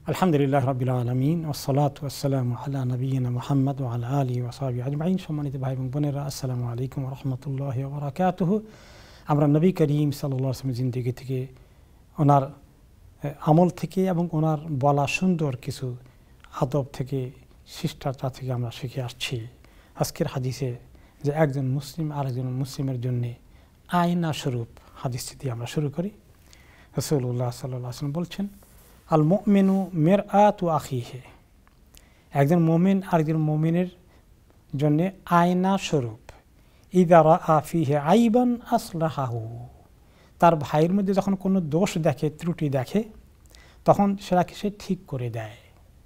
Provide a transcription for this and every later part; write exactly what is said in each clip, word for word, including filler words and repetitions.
আলহামদুলিল্লাহ রাব্বিল আলামিন ওয়াসসালাতু ওয়াসসালামু আলা নবিয়িনা মুহাম্মদ ওয়া আলা আলিহি ওয়া সাহবিহি আজমাইন। সম্মানিত ভাই এবং বোনেরা, আসসালামু আলাইকুম ওয়া রাহমাতুল্লাহি ওয়া বারাকাতুহু। আমরা নবী করিম সাল্লাল্লাহু আলাইহি ওয়াসাল্লামের জিন্দেগি থেকে, ওনার আমল থেকে এবং ওনার বলা সুন্দর কিছু আদব থেকে, শিষ্টাচার থেকে আমরা শিখে আসছি। আজকের হাদিসে যে একজন মুসলিম আরেকজন মুসলিমের জন্য আয়না স্বরূপ, হাদিসটি দিয়ে আমরা শুরু করি। রাসূলুল্লাহ সাল্লাল্লাহু আলাইহি ওয়াসাল্লাম বলছেন, আল মুমিনু মিরআতু আখিহি, একজন মুমিন আরেকজন মুমিনের জন্য আয়না স্বরূপ। ইযা রাআ ফিহি আইবান আসলাহাহু, তার ভাইয়ের মধ্যে যখন কোনো দোষ দেখে, ত্রুটি দেখে, তখন সেটাকে সে ঠিক করে দেয়।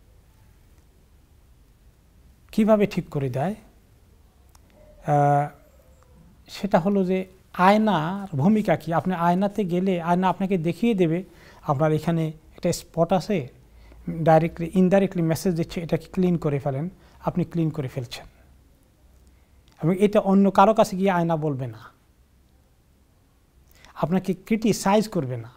কিভাবে ঠিক করে দেয়? সেটা হলো যে আয়নার ভূমিকা কি। আপনি আয়নাতে গেলে আয়না আপনাকে দেখিয়ে দেবে আপনার এখানে একটা স্পট আছে, ডাইরেক্টলি ইনডাইরেক্টলি মেসেজ দিচ্ছে এটাকে ক্লিন করে ফেলেন, আপনি ক্লিন করে ফেলছেন। এবং এটা অন্য কারো কাছে গিয়ে আয়না বলবে না, আপনাকে ক্রিটিসাইজ করবে না,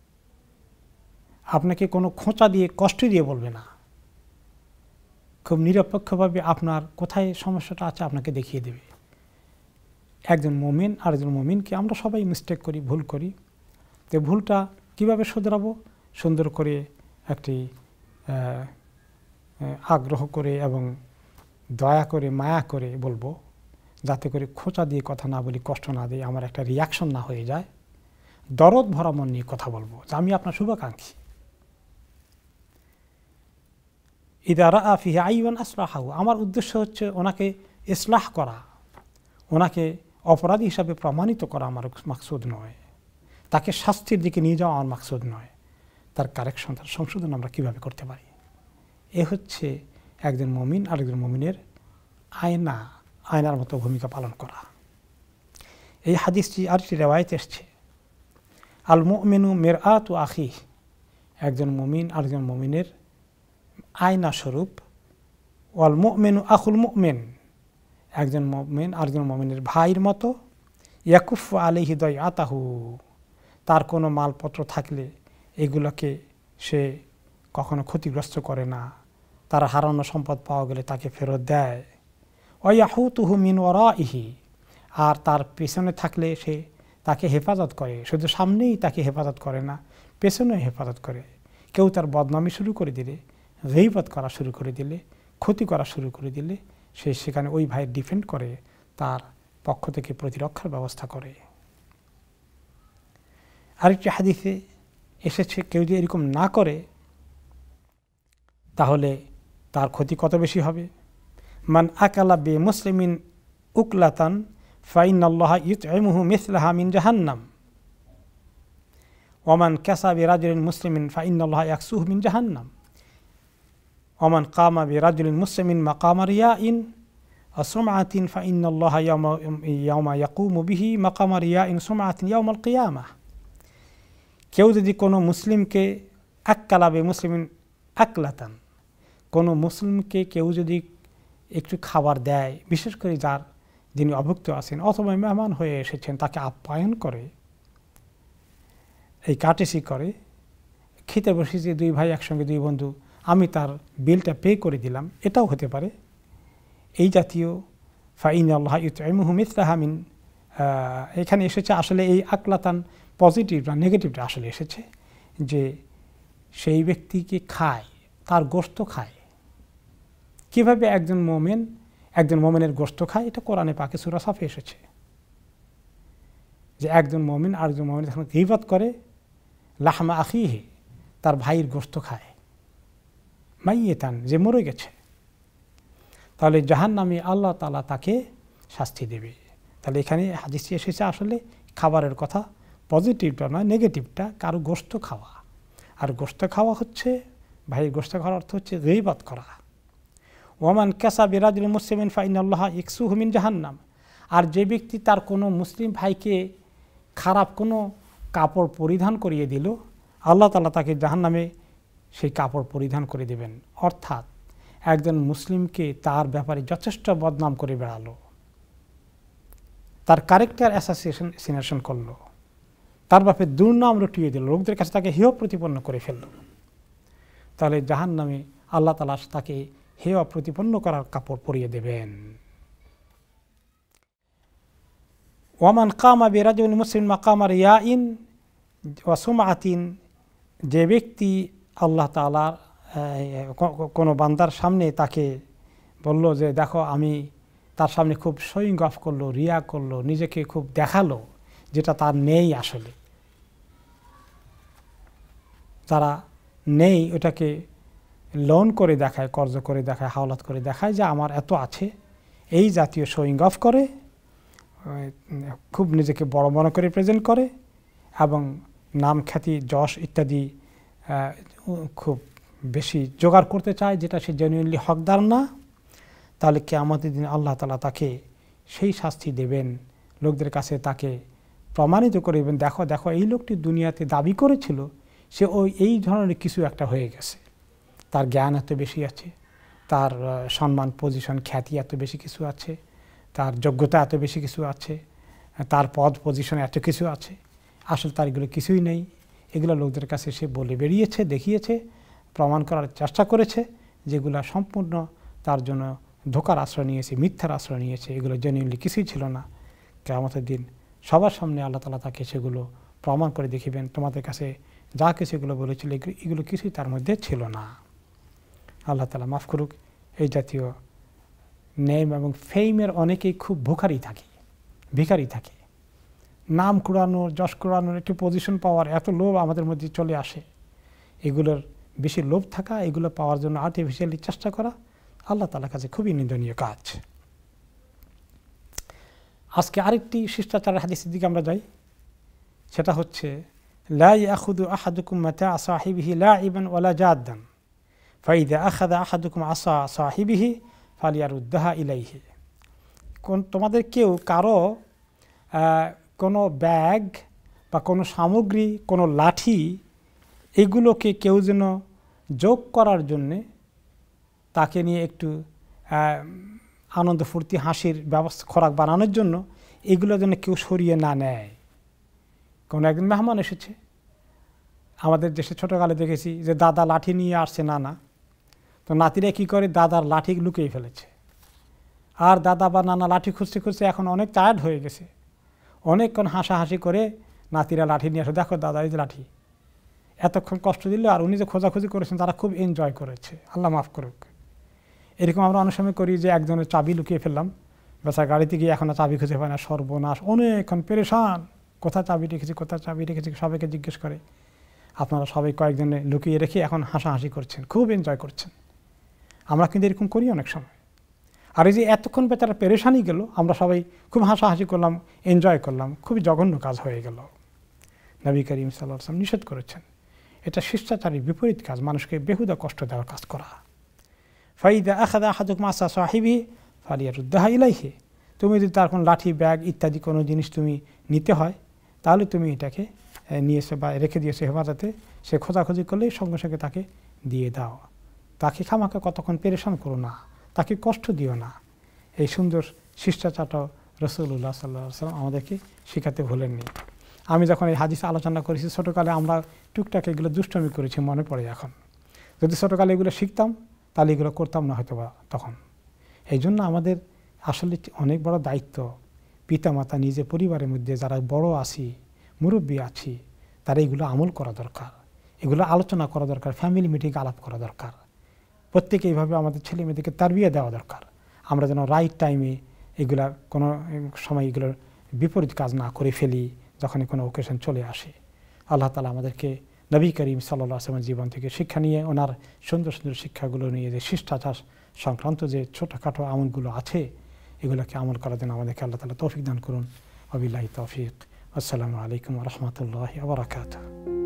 আপনাকে কোনো খোঁচা দিয়ে কষ্ট দিয়ে বলবে না, খুব নিরপেক্ষভাবে আপনার কোথায় সমস্যাটা আছে আপনাকে দেখিয়ে দেবে। একজন মুমিন আরেকজন মুমিনকে, আমরা সবাই মিস্টেক করি, ভুল করি, তো ভুলটা কিভাবে শুধরাবো? সুন্দর করে একটি আগ্রহ করে এবং দয়া করে, মায়া করে বলবো, যাতে করে খোঁচা দিয়ে কথা না বলি, কষ্ট না দিই, আমার একটা রিয়াকশন না হয়ে যায়। দরদ ভরা মন নিয়ে কথা বলবো যে আমি আপনার শুভাকাঙ্ক্ষী। ইযা রাআ ফিহি আইবান আসলাহাহু, আমার উদ্দেশ্য হচ্ছে ওনাকে ইসলাহ করা, ওনাকে অপরাধী হিসাবে প্রমাণিত করা আমার মাকসুদ নয়, তাকে শাস্তির দিকে নিয়ে যাওয়া আমার মাকসুদ নয়। তার কারেকশন, তার সংশোধন আমরা কীভাবে করতে পারি? এ হচ্ছে একজন মুমিন আরেকজন মুমিনের আয়না, আয়নার মতো ভূমিকা পালন করা। এই হাদিসটি আরেকটি রিওয়ায়াতে এসেছে, আল মুমিনু মিরআতু আখিহি, একজন মুমিন আরেকজন মুমিনের আয়না স্বরূপ। ওয়াল মুমিনু আখুল মুমিন, একজন মুমিন আরেকজন মুমিনের ভাইয়ের মতো। ইয়াকুফু আলাইহি দাইআতাহু, তার কোনো মালপত্র থাকলে এগুলোকে সে কখনো ক্ষতিগ্রস্ত করে না, তার হারানো সম্পদ পাওয়া গেলে তাকে ফেরত দেয়। ওয়ায়াহুতুহু মিন ওয়ারাইহি, আর তার পেছনে থাকলে সে তাকে হেফাজত করে, শুধু সামনেই তাকে হেফাজত করে না, পেছনেও হেফাজত করে। কেউ তার বদনামি শুরু করে দিলে, গীবত করা শুরু করে দিলে, ক্ষতি করা শুরু করে দিলে, সে সেখানে ওই ভাইয়ের ডিফেন্ড করে, তার পক্ষ থেকে প্রতিরক্ষার ব্যবস্থা করে। আরেকটি হাদিসে এসেছে, কেউ যদি এরকম না করে তাহলে তার ক্ষতি কত বেশি হবে। মান আকালা বে মুসলিমিন উকলাতান ফাইনাল্লাহা ইউতইমুহু মিসলাহা মিন জাহান্নাম ওমান কাসা বিরাজুলিন মুসলিমিন ফাইনাল্লাহা ইয়াকসুহু মিন জাহান্নাম ওমান কামা বিরাজুলিন মুসলিমিন মাকামা রিয়াইন ওয়া সুমআতিন ফাইনাল্লাহা ইয়াওমা ইয়াওমা ইয়াকুমু বিহি মাকামা রিয়াইন সুমআতিন ইয়াওমাল কিয়ামাহ। কেউ যদি কোনো মুসলিমকে আক্কালাবে মুসলিমিন আকলাতান, কোনো মুসলিমকে কেউ যদি একটু খাবার দেয়, বিশেষ করে যার যিনি অভুক্ত আছেন অথবা মেহমান হয়ে এসেছেন, তাকে আপ্যায়ন করে, এই কাটেসি করে, খেতে বসেছে দুই ভাই একসঙ্গে, দুই বন্ধু, আমি তার বিলটা পে করে দিলাম, এটাও হতে পারে। এই জাতীয় ফাইনাল্লাহা ইউতইমুহু মিসলাহা মিন, এখানে এসেছে আসলে এই আকলাতান পজিটিভ না নেগেটিভটা আসলে এসেছে যে সেই ব্যক্তিকে খায়, তার গোশত খায়। কিভাবে একজন মুমিন একজন মুমিনের গোশত খায়? এটা কোরআনে পাকে সূরা সাফে এসেছে যে একজন মুমিন আরেকজন মুমিন যখন গীবত করে, লাহমা আখিহি, তার ভাইয়ের গোশত খায়, মাইয়েতান, যে মরে গেছে, তাহলে জাহান্নামে আল্লাহ তাআলা তাকে শাস্তি দেবে। তাহলে এখানে হাদিসে এসেছে আসলে খাবারের কথা, পজিটিভটা নয়, নেগেটিভটা, কারো গোশত খাওয়া। আর গোশত খাওয়া হচ্ছে, ভাইয়ের গোশত খাওয়ার অর্থ হচ্ছে গীবত করা। ওমান কাসা বিরাজুলিন মুসলিমিন ফাইনাল্লাহা ইয়াকসুহু মিন জাহান্নাম, আর যে ব্যক্তি তার কোনো মুসলিম ভাইকে খারাপ কোনো কাপড় পরিধান করিয়ে দিল, আল্লাহ তাআলা তাকে জাহান্নামে সেই কাপড় পরিধান করে দেবেন। অর্থাৎ একজন মুসলিমকে তার ব্যাপারে যথেষ্ট বদনাম করে বেড়ালো, তার ক্যারেক্টার অ্যাসাসিনেশন করলো, তার ব্যাপারে দুর্নাম রটিয়ে দিল, লোকদের কাছে তাকে হেয় প্রতিপন্ন করে ফেলল, তাহলে জাহান্নামে আল্লাহ তাআলা তাকে হেয় প্রতিপন্ন করার কাপড় পরিয়ে দেবেন। ওয়ামান কামা বিরাজুল মুসলিম মাকামা রিয়াইন ওয়া সুমআতিন, যে ব্যক্তি আল্লাহ তাআলার কোনো বান্দার সামনে তাকে বলল যে দেখো, আমি তার সামনে খুব শোয়িং অফ করলো, রিয়া করলো, নিজেকে খুব দেখালো, যেটা তার নেই। আসলে যারা নেই ওটাকে লোন করে দেখায়, কর্জ করে দেখায়, হাওলাত করে দেখায় যে আমার এত আছে, এই জাতীয় শোয়িং অফ করে, খুব নিজেকে বড় মনে করে প্রেজেন্ট করে এবং নাম খ্যাতি যশ ইত্যাদি খুব বেশি জোগাড় করতে চায়, যেটা সে জেনুইনলি হকদার না। তাহলে কিয়ামতের দিন আল্লাহ তাআলা তাকে সেই শাস্তি দেবেন, লোকদের কাছে তাকে প্রমাণিত করবেন, দেখো দেখো এই লোকটি দুনিয়াতে দাবি করেছিল সে ওই এই ধরনের কিছু একটা হয়ে গেছে, তার জ্ঞান এত বেশি আছে, তার সম্মান পজিশন খ্যাতি এত বেশি কিছু আছে, তার যোগ্যতা এত বেশি কিছু আছে, তার পদ পজিশন এত কিছু আছে, আসলে তার এগুলো কিছুই নেই। এগুলো লোকদের কাছে সে বলে বেরিয়েছে, দেখিয়েছে, প্রমাণ করার চেষ্টা করেছে, যেগুলো সম্পূর্ণ তার জন্য ধোকার আশ্রয় নিয়েছে, মিথ্যার আশ্রয় নিয়েছে, এগুলো জেনুইনলি কিছুই ছিল না। কিয়ামতের দিন সবার সামনে আল্লাহ তাআলা তাকে সেগুলো প্রমাণ করে দেখিবেন, তোমাদের কাছে যা কিছু এগুলো বলেছিল এগুলো কিছুই তার মধ্যে ছিল না। আল্লাহ তাআলা মাফ করুক। এই জাতীয় নেম এবং ফেইমের অনেকেই খুব ভুখারি থাকে, ভিখারি থাকে। নাম কুড়ানোর, যশ কুড়ানোর, একটু পজিশন পাওয়ার এত লোভ আমাদের মধ্যে চলে আসে। এগুলোর বেশি লোভ থাকা, এগুলো পাওয়ার জন্য আর্টিফিশিয়ালি চেষ্টা করা আল্লাহ তাআলার কাছে খুবই নিন্দনীয় কাজ। আজকে আরেকটি শিষ্টাচারের হাদিসের দিকে আমরা যাই। সেটা হচ্ছে লা ইয়াখুযু আহাদুকুম মাতা সাহিবিহি লাইবান ওয়ালা জাদ্দান ফাইযা আখাযা আহাদুকুম আসা সাহিবিহি ফালিয়ারুদ্দাহা ইলাইহি। কোন তোমাদের কেউ কারো কোনো ব্যাগ বা কোনো সামগ্রী, কোনো লাঠি, এগুলোকে কেউ যেন যোগ করার জন্যে, তাকে নিয়ে একটু আনন্দ ফুর্তি হাসির ব্যবস্থা খোরাক বানানোর জন্য এগুলো যেন কেউ সরিয়ে না নেয়। কোনো একদিন মেহমান এসেছে, আমাদের দেশে ছোটোকালে দেখেছি যে দাদা লাঠি নিয়ে আসছে নানা, তো নাতিরা কী করে, দাদার লাঠি লুকিয়ে ফেলেছে। আর দাদা বা নানা লাঠি খুঁজতে খুঁজতে এখন অনেক টায়ার্ড হয়ে গেছে, অনেকক্ষণ হাসাহাসি করে নাতিরা লাঠি নিয়ে আসে, দেখো দাদা এই যে লাঠি। এতক্ষণ কষ্ট দিল, আর উনি যে খোঁজাখুঁজি করেছেন তারা খুব এনজয় করেছে, আল্লাহ মাফ করুক। এরকম আমরা অনেক সময় করি যে একজনের চাবি লুকিয়ে ফেললাম, বেচা গাড়িতে গিয়ে এখন চাবি খুঁজে পায় না, সর্বনাশ, অনেকক্ষণ পেরেশান, কোথায় চাবি রেখেছি কোথায় চাবি রেখেছি সবাইকে জিজ্ঞেস করে। আপনারা সবাই কয়েকজনে লুকিয়ে রেখে এখন হাসাহাসি করছেন, খুব এনজয় করছেন। আমরা কিন্তু এরকম করি অনেক সময়। আর এই যে এতক্ষণ বেচারা পেরেশানি গেল, আমরা সবাই খুব হাসাহাসি করলাম, এনজয় করলাম, খুবই জঘন্য কাজ হয়ে গেল। নবী করিম সাল্লাল্লাহু আলাইহি ওয়াসাল্লাম নিষেধ করেছেন, এটা শিষ্টাচারের বিপরীত কাজ, মানুষকে বেহুদা কষ্ট দেওয়ার কাজ করা। ফাইদা আখাযা আহাদুকুম আসা সাহিবিহি ফালিয়ারুদ্দাহা ইলাইহি, তুমি যদি তার কোনো লাঠি, ব্যাগ ইত্যাদি কোনো জিনিস তুমি নিতে হয়, তাহলে তুমি এটাকে নিয়ে এসে বা রেখে দিয়েছো হেফাজতে, সে খোঁজাখুঁজি করলেই সঙ্গে সঙ্গে তাকে দিয়ে দাও। তাকে খামাকে কতক্ষণ পেরেশান করো না, তাকে কষ্ট দিও না। এই সুন্দর শিষ্টাচারটা রাসূলুল্লাহ সাল্লাল্লাহু আলাইহি ওয়াসাল্লাম আমাদেরকে শেখাতে ভুলেননি। আমি যখন এই হাদিস আলোচনা করেছি, ছোটোকালে আমরা টুকটাক এগুলো দুষ্টমি করেছি, মনে পড়ে এখন। যদি ছোটোকালে এগুলো শিখতাম তাহলে এগুলো করতাম না হয়তো বা তখন। এই জন্য আমাদের আসলে অনেক বড় দায়িত্ব, পিতামাতা, নিজে পরিবারের মধ্যে যারা বড় আছি, মুরব্বী আছি, তারা এগুলো আমল করা দরকার, এগুলো আলোচনা করা দরকার, ফ্যামিলি মিটিং আলাপ করা দরকার। প্রত্যেকে এইভাবে আমাদের ছেলে মেয়েদেরকে তারবিয়া দেওয়া দরকার। আমরা যেন রাইট টাইমে এগুলা কোনো সময় এগুলোর বিপরীত কাজ না করে ফেলি যখনই কোনো ওকেশন চলে আসে। আল্লাহ তাআলা আমাদেরকে নবী করিম সাল্লাল্লাহু আলাইহি ওয়াসাল্লামের জীবন থেকে শিক্ষা নিয়ে, ওনার সুন্দর সুন্দর শিক্ষাগুলো নিয়ে, যে শিষ্টাচার সংক্রান্ত যে ছোটোখাটো আমলগুলো আছে, এগুলোকে আমল করার জন্য আমাদেরকে আল্লাহ তাআলা তৌফিক দান করুন। ওয়াবিল্লাহি তৌফিক। আসসালামু আলাইকুম ওয়া রাহমাতুল্লাহি ওয়া বারাকাতুহু।